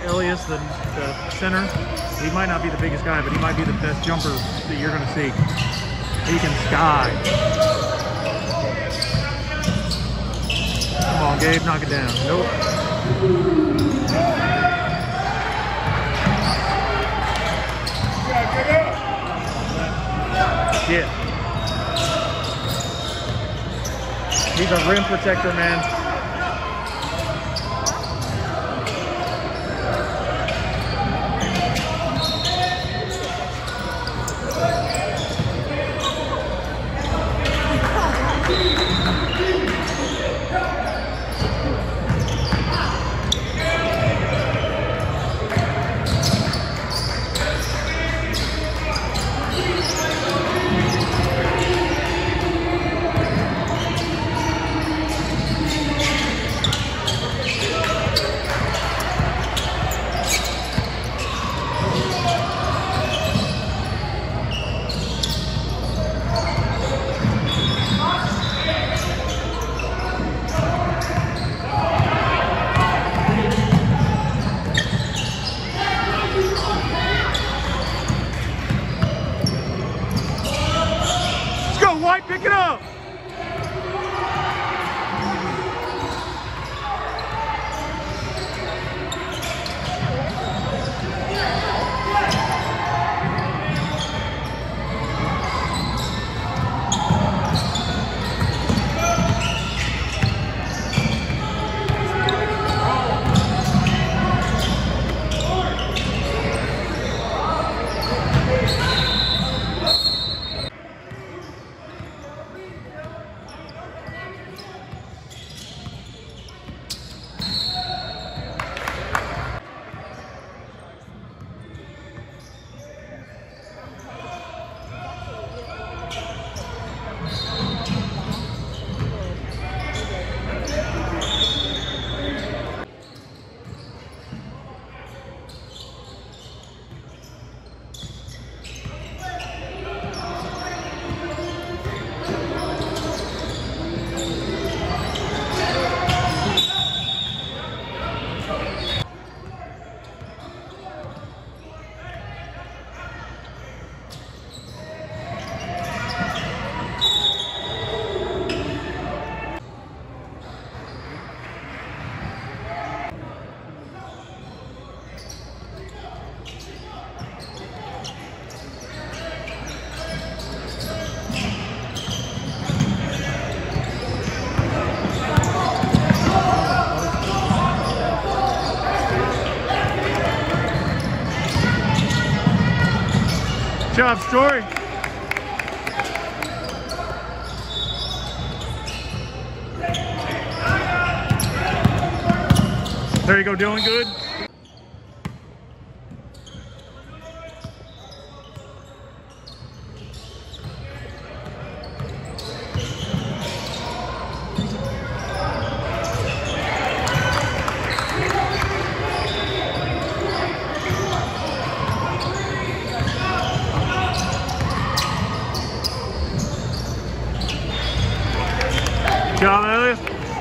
Elias, the center. He might not be the biggest guy, but he might be the best jumper that you're going to see. He can sky. Come on, Gabe, knock it down. Nope. Yeah. He's a rim protector, man. White, pick it up. Good job, Story. There you go, Dylan, good. Good job, Elias.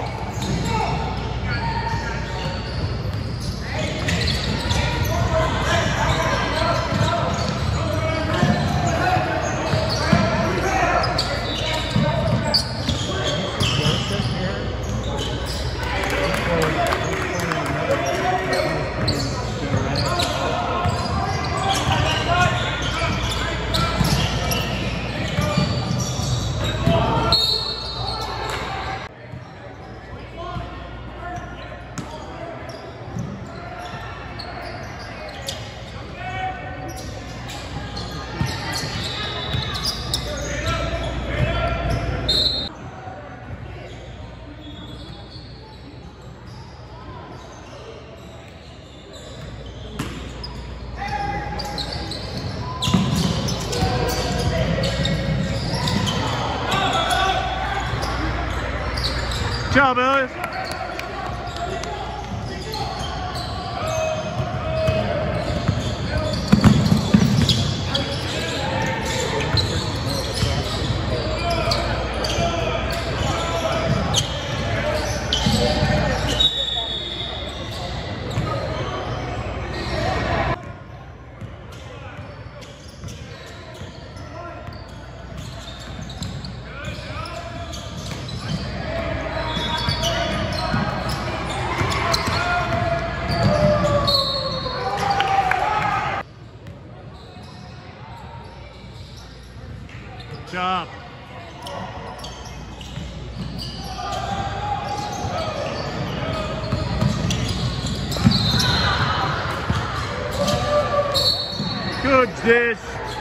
Good job, Elias. job. Good dish.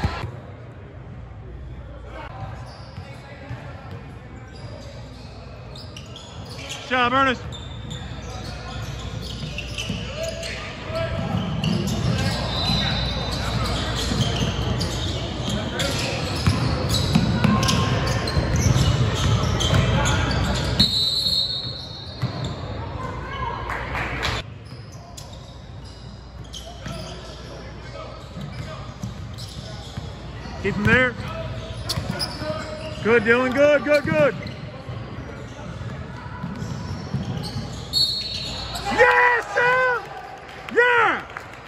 Good job, Ernest. Keep him there. Good, Dylan. Good, good, good. Yes, Sam! Yeah!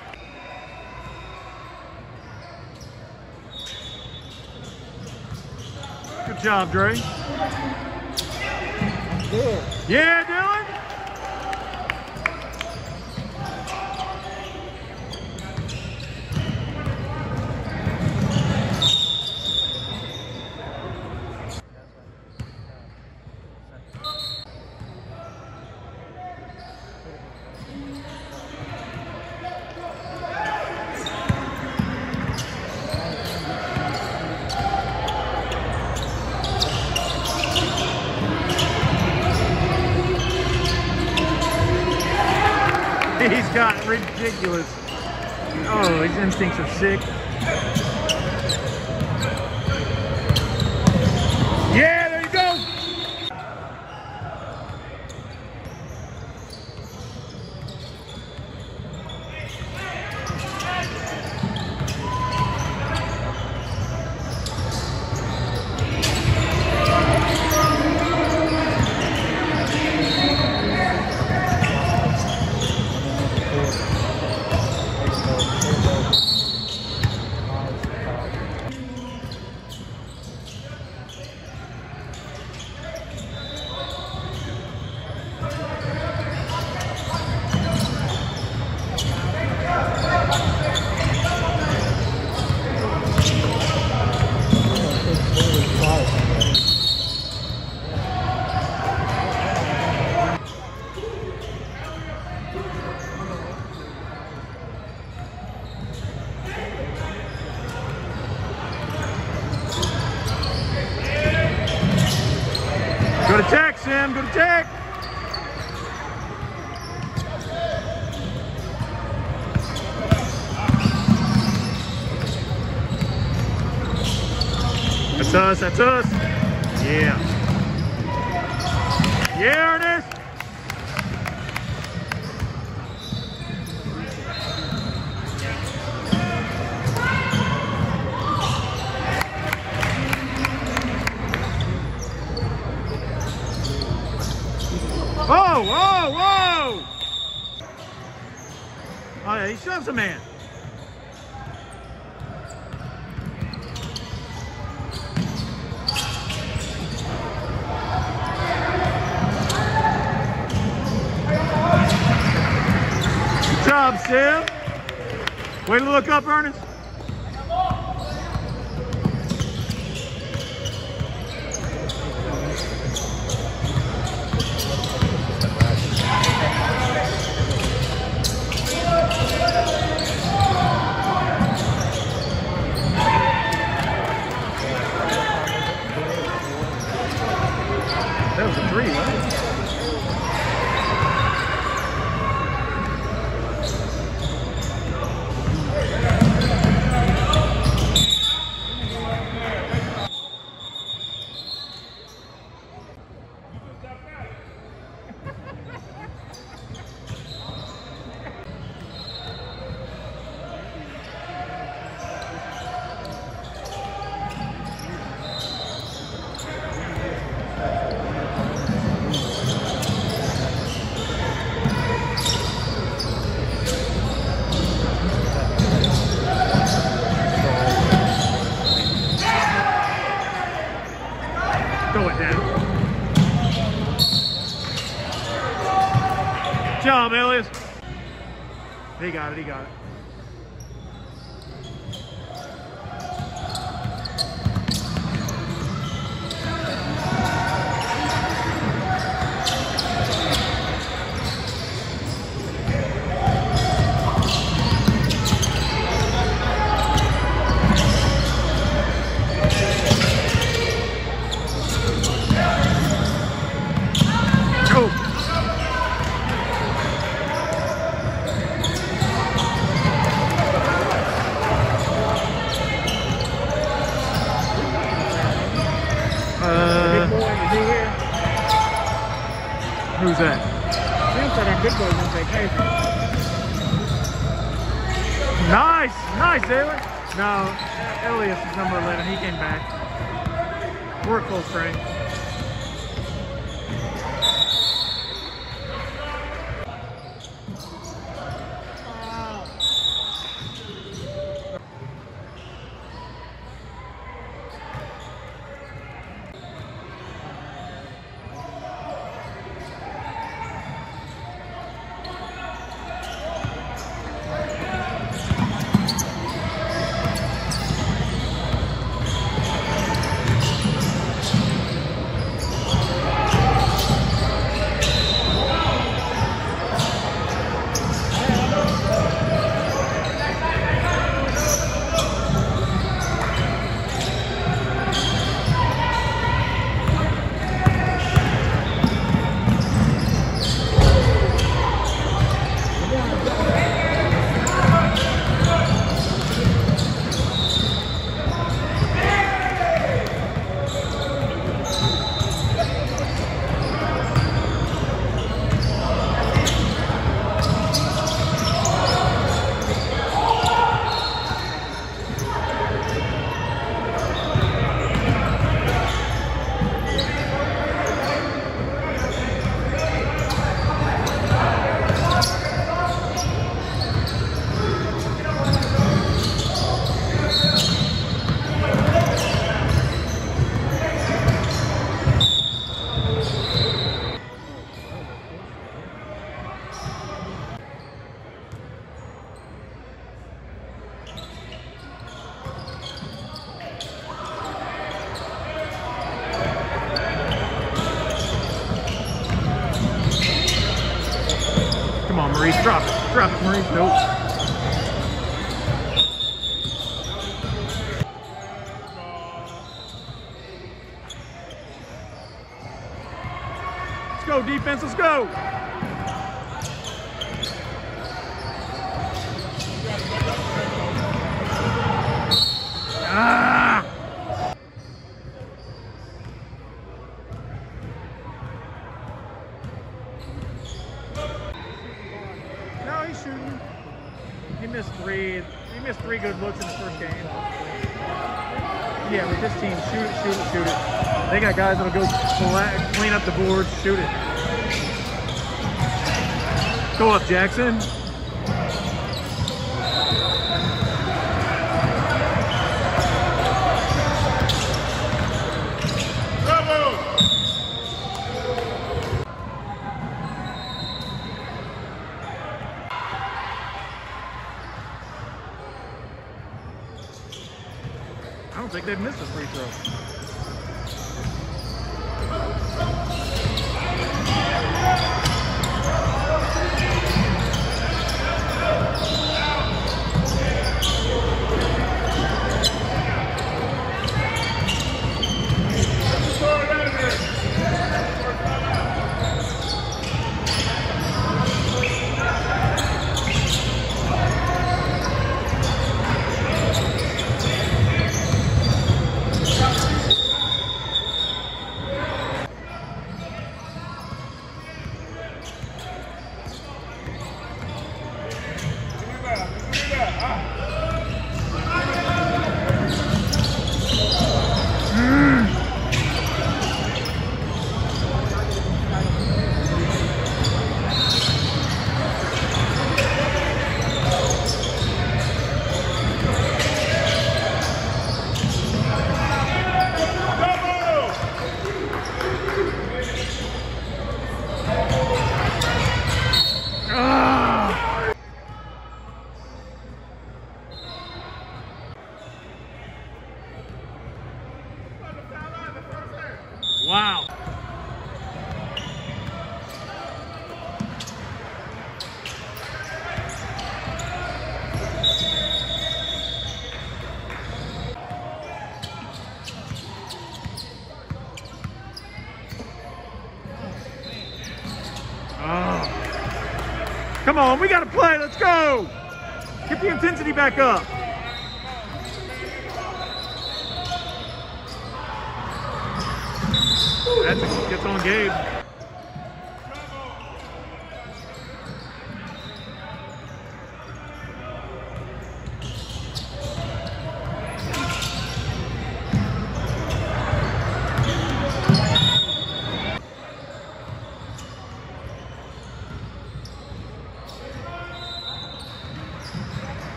Good job, Dre. Good. Yeah, Dylan. He's got ridiculous. Oh, his instincts are sick. Yeah, there you go. Go to tech, Sam. Go to tech. That's us. That's us. Yeah. Yeah, Ernest. Whoa, whoa, whoa! Oh, yeah, he shoves a man. Good job, Sam. Way to look up, Ernest. That was a 3, right? Throw it down. Good job, Elias. He got it, he got it. Who's that? Seems like that big boy's on vacation. Nice, nice, Taylor. No, Elias is number 11. He came back. We're a close frame. Come on, Maurice, drop it. Drop it, Maurice. Nope. Let's go, defense, let's go. Ah! No, he's shooting. He missed three. He missed 3 good looks in the first game. Yeah, with this team, shoot it, shoot it, shoot it. They got guys that'll go clean up the boards, shoot it. Go up, Jackson. I don't think they've missed a free throw. Wow. Oh. Come on, we got to play. Let's go. Get the intensity back up. That gets on Gabe.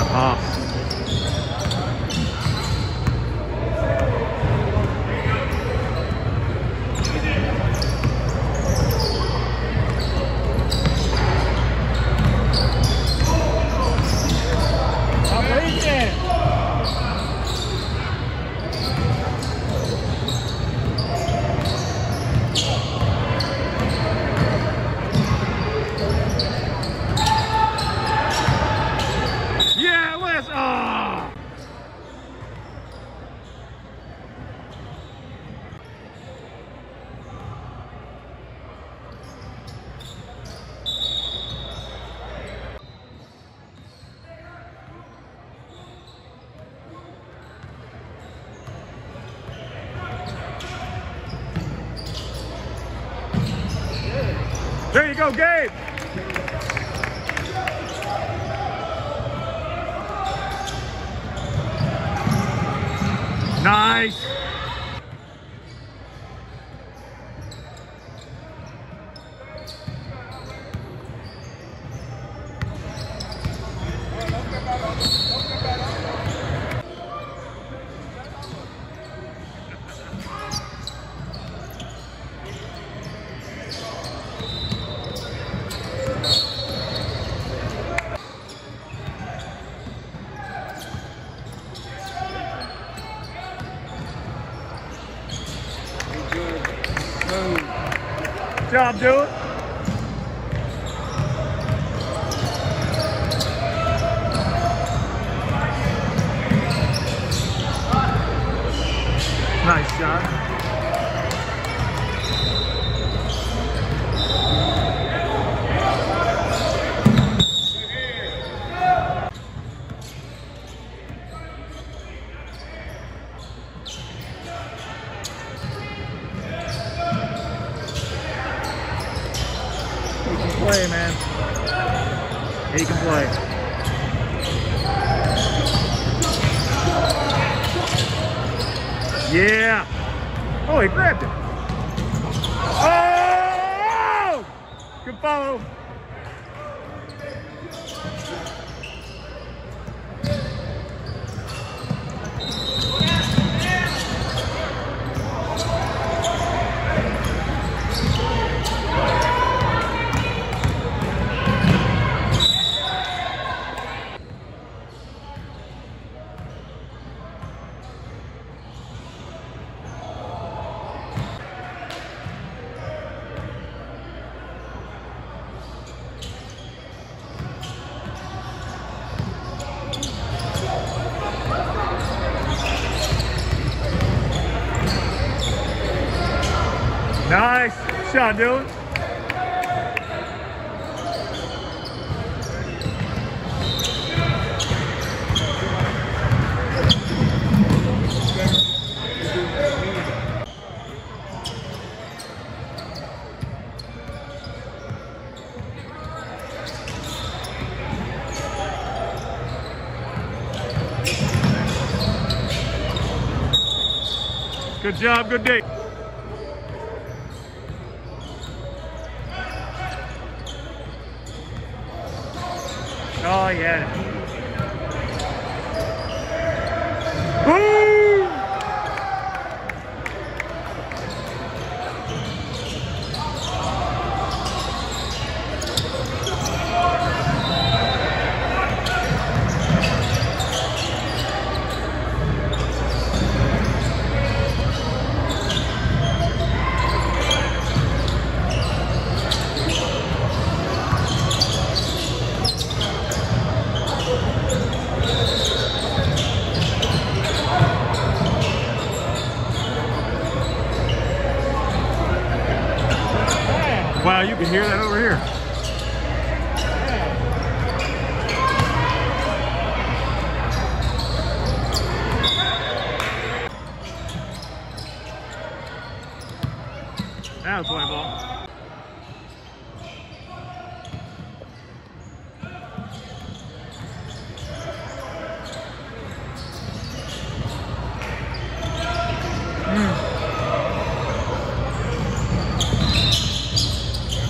There you go, Gabe. Nice. Good job, dude. Nice shot. Play, man. He can play. Yeah. Oh, he grabbed it. Oh! Good follow. Nice shot, dude. Good job, good day. Oh, yeah. Woo! Wow, you can hear that over here. Now it's white ball.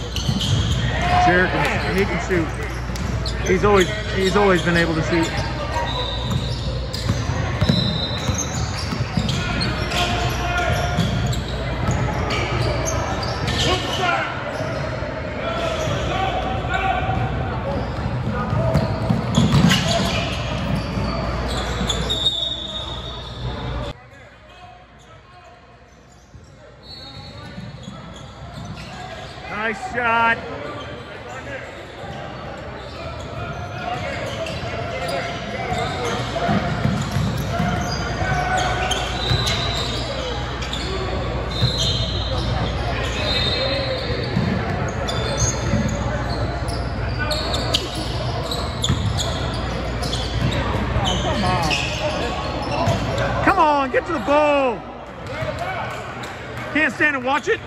Jared, he can shoot. He's always been able to shoot. Nice shot. Come on, get to the bowl. Can't stand and watch it.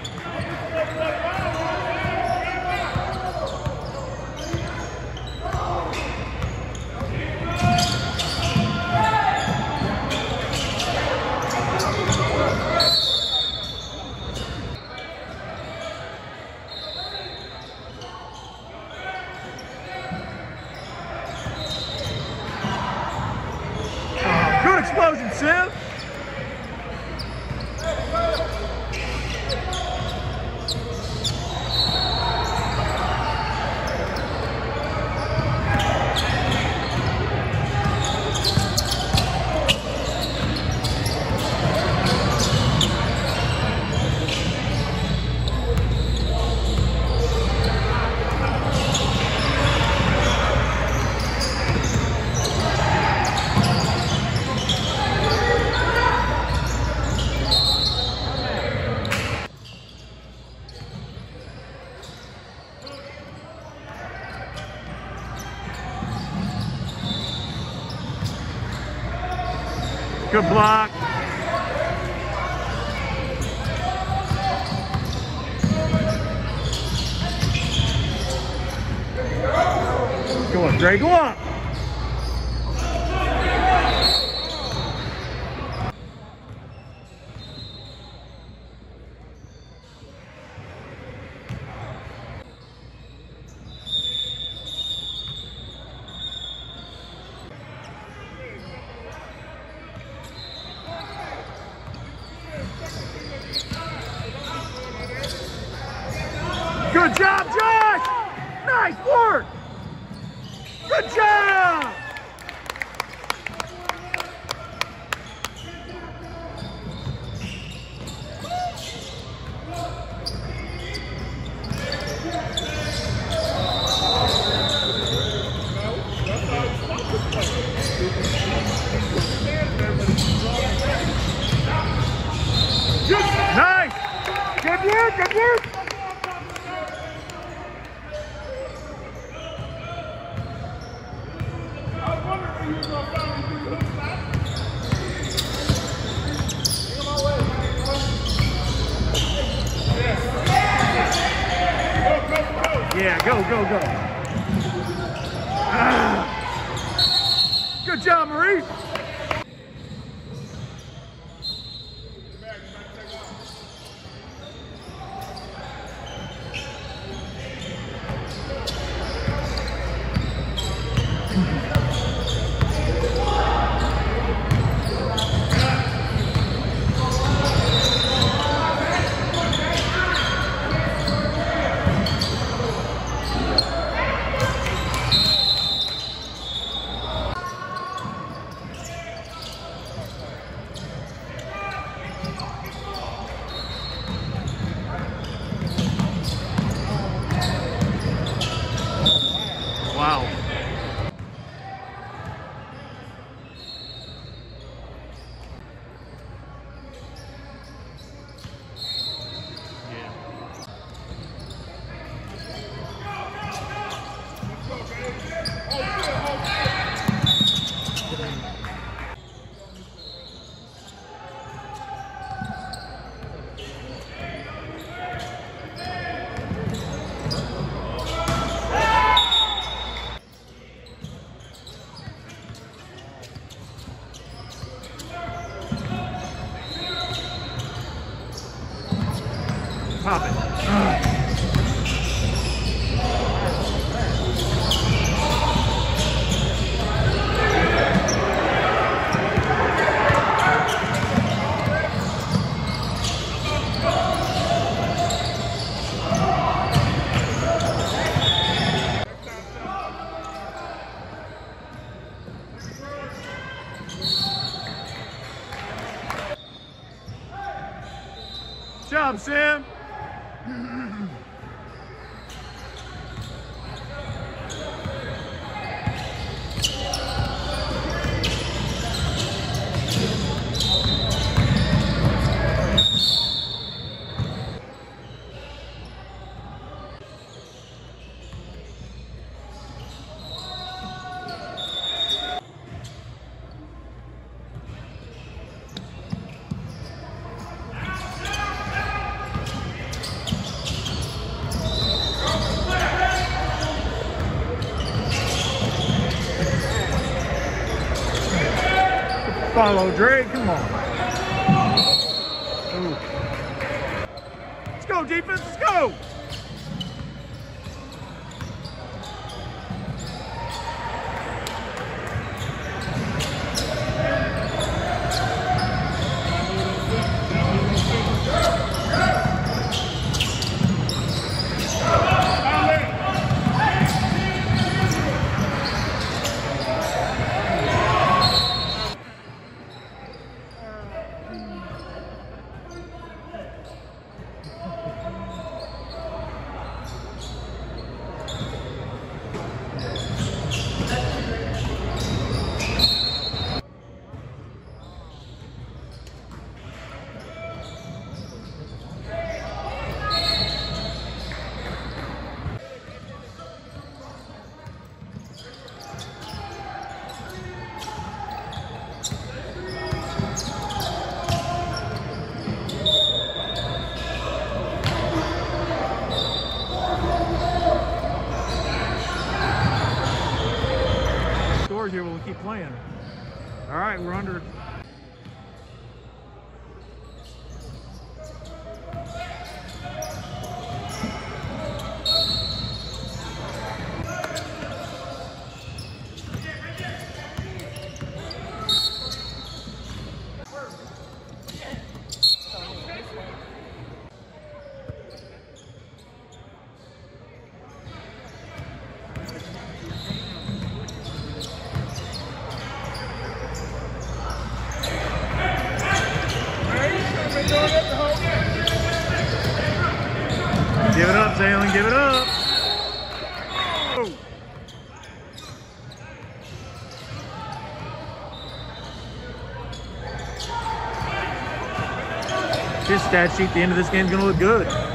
Good explosion, Sim. Good block. Go on, Dre, go on. Good job, Josh! Nice work! Good job! Nice! Good work, good work! Yeah, go, go, go. Ah. Good job, Maurice. Wow. Pop it. Good job, Sam. Follow Drake, come on. Ooh. Let's go, defense, let's go. Here, we'll keep playing. All right, we're under. Give it up, Zaylen, give it up. Oh. His stat sheet at the end of this game is going to look good.